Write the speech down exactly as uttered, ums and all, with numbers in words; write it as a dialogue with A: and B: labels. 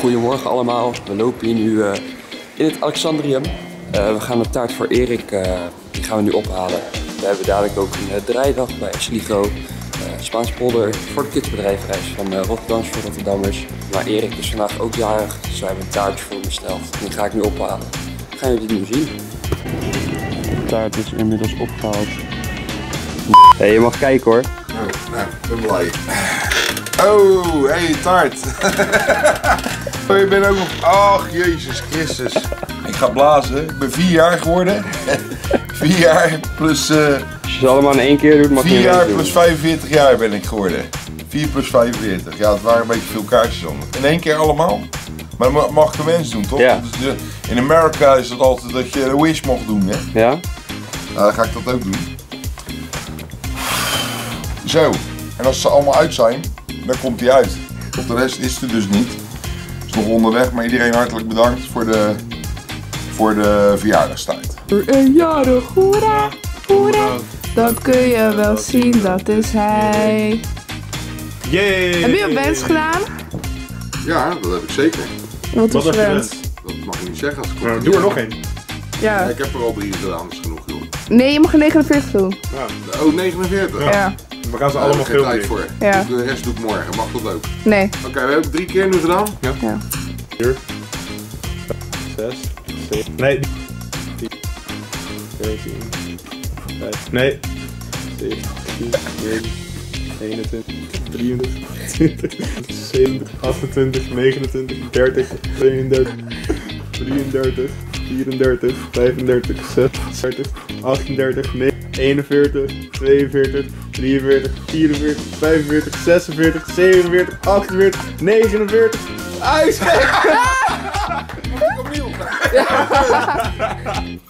A: Goedemorgen allemaal. We lopen hier nu uh, in het Alexandrium. Uh, we gaan de taart voor Erik, uh, die gaan we nu ophalen. We hebben dadelijk ook een uh, draaidag bij Sligo. Uh, Spaans polder voor de kidsbedrijfreis van uh, Rotterdams voor Rotterdammers. Maar Erik is vandaag ook jarig, dus wij hebben een taartje voor hem besteld. Die ga ik nu ophalen. Gaan jullie dit nu zien? De taart is inmiddels opgehaald. Hey, je mag kijken hoor.
B: Oh, nou, ik ben blij. Oh, hey, taart. Oh, je bent ook nog... Ach, Jezus Christus. Ik ga blazen. Ik ben vier jaar geworden. Vier jaar plus... Uh,
A: Als je het allemaal in één keer doet, mag je
B: Vier jaar plus
A: doen.
B: vijfenveertig jaar ben ik geworden. Vier plus vijfenveertig. Ja, het waren een beetje veel kaartjes anders. In één keer allemaal. Maar dat mag de mens doen, toch?
A: Ja.
B: Dus, uh, in Amerika is het altijd dat je een wish mocht doen, hè?
A: Ja?
B: Nou, dan ga ik dat ook doen. Zo. En als ze allemaal uit zijn, dan komt hij uit. Op de rest is het dus niet. Het is nog onderweg, maar iedereen hartelijk bedankt voor de, voor de verjaardagstijd.
C: Voor een jarig, hoera, hoera. Dat kun je wel zien, dat is hij.
D: Yay!
C: Heb je een wens gedaan?
B: Ja, dat heb ik zeker.
C: Wat
D: Wat
C: is
D: was je
C: wens?
D: wens?
B: Dat mag je niet zeggen als ik
D: Nou, doe er nog één.
C: Ja.
B: Ja, ik heb er al drie gedaan, dat is genoeg, joh.
C: Nee, je mag er negenenveertig doen.
D: Ja.
B: Oh, negenenveertig?
D: Ja.
C: Ja.
D: We gaan ze
B: Daar
D: allemaal
B: heb ik geen tijd
D: filmen.
B: voor.
C: Ja.
B: Dus de rest doe ik morgen, mag dat ook?
C: Nee.
B: Oké, okay, we hebben het drie keer nu gedaan.
D: Ja.
C: Ja.
D: Vier. Zes. Zeven. Nee. tien. veertien. vijf. Nee. zeventien. veertien. eenentwintig. drieëntwintig. twintig. zevenentwintig. achtentwintig. negenentwintig. dertig. tweeëndertig. drieëndertig. vierendertig. vijfendertig. zesendertig. achtendertig. eenenveertig. tweeënveertig. drieënveertig. vierenveertig. vijfenveertig. zesenveertig. zevenenveertig. achtenveertig. negenenveertig. Ijs!
B: Opnieuw.